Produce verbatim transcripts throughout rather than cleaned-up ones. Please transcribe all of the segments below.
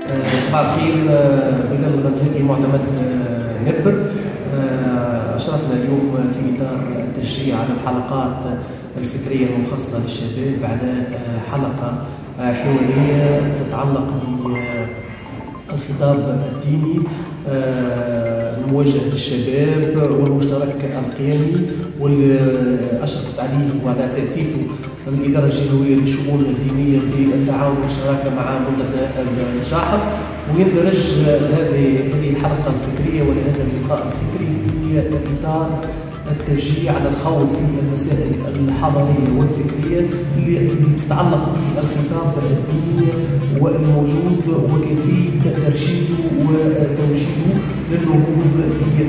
صباح الخير. بلال الغنجاتي معتمد نبر. أشرفنا اليوم في إطار التشجيع على الحلقات الفكرية المخصصة للشباب على حلقة حوارية تتعلق بالخطاب الديني الموجه للشباب والمشترك القيمي، واللي أشرفت عليه وعلى تأثيثه الإدارة الجهوية للشؤون الدينية بالتعاون والشراكة مع منتدى الجاحظ. ويندرج هذه هذه الحلقة الفكرية ولهذا اللقاء الفكري في إطار التشجيع على الخوض في المسائل الحضارية والفكرية اللي تتعلق بالخطاب الديني والموجود وكيفية ترشيده وتوجيهه للنهوض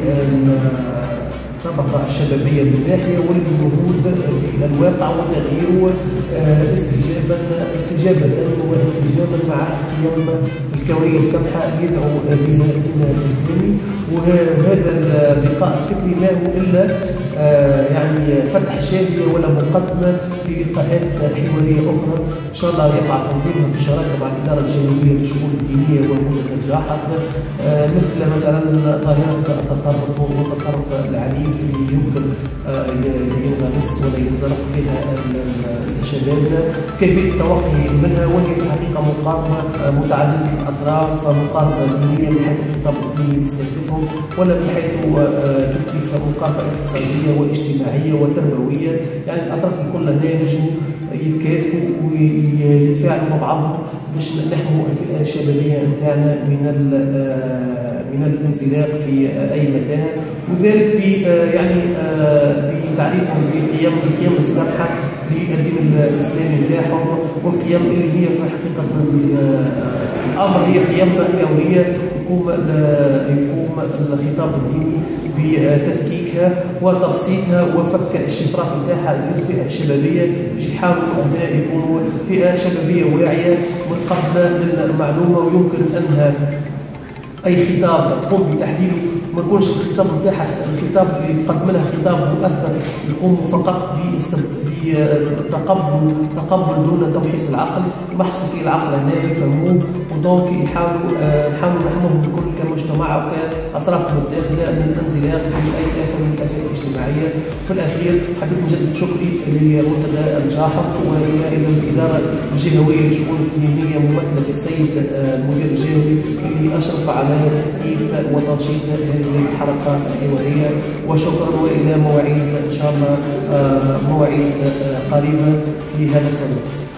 بالطبقة الشبابية من ناحية وللنهوض بالواقع وتغييره استجابة استجابة وانسجاما مع قيم الكونية السمحة اللي يدعو بها ديننا الإسلامي. وهذا اللقاء الفكري ما هو إلا يعني فتح شاهية ولا مقدمة للقاءات حوارية أخرى إن شاء الله يقع تنظيمها بالشراكة مع الإدارة الجهوية للشؤون الدينية ومنتدى الجاحظ، مثل مثلا ظاهرة التطرف والتطرف العنيف اللي يمكن ينغمس ولا ينزرق فيها شبابنا، كيفية التوقي منها، وهي في الحقيقة مقاربة متعددة الأطراف، مقاربة دينية من حيث الخطاب الديني اللي يستهدفهم، ولا من حيث كيف كيف مقاربة اقتصادية واجتماعية وتربوية. يعني الأطراف الكل هنا ينجموا يتكاتفوا ويتفاعلوا مع بعضهم باش نحموا الفئة الشبابية نتاعنا من من الانزلاق في أي متاهة، وذلك ب يعني بتعريفهم بقيم القيم السامحة للدين الإسلامي نتاعهم، والقيم اللي هي في حقيقة الأمر هي قيم كونية يقوم يقوم الخطاب الديني بتفكيكها وتبسيطها وفك الشفرات نتاعها للفئة الشبابية باش يحاولوا هنا يكونوا فئة شبابية واعية متقبلة للمعلومة، ويمكن أنها أي خطاب تقوم بتحليله ما يكونش الخطاب نتاعها الخطاب اللي تقدم لها خطاب مؤثر يقوم فقط بتقبل تقبل دون تمحيص العقل، يمحصوا فيه العقل هنا يفهموه، ودونك يحاولوا نحاولوا نحموهم الكل كمجتمع وكأطراف متداخلة من الانزلاق في أي آفة من الآفات الاجتماعية. في الأخير حبيت نجدد شكري لمنتدى الجاحظ وإلى الإدارة الجهوية للشؤون الدينية ممثلة في السيد المدير الجهوي اللي أشرف على تأثير وتنشيط هذه الحلقة الحوارية. وشكرا وإلى مواعيد إن شاء الله مواعيد قريبة في هذا الصدد.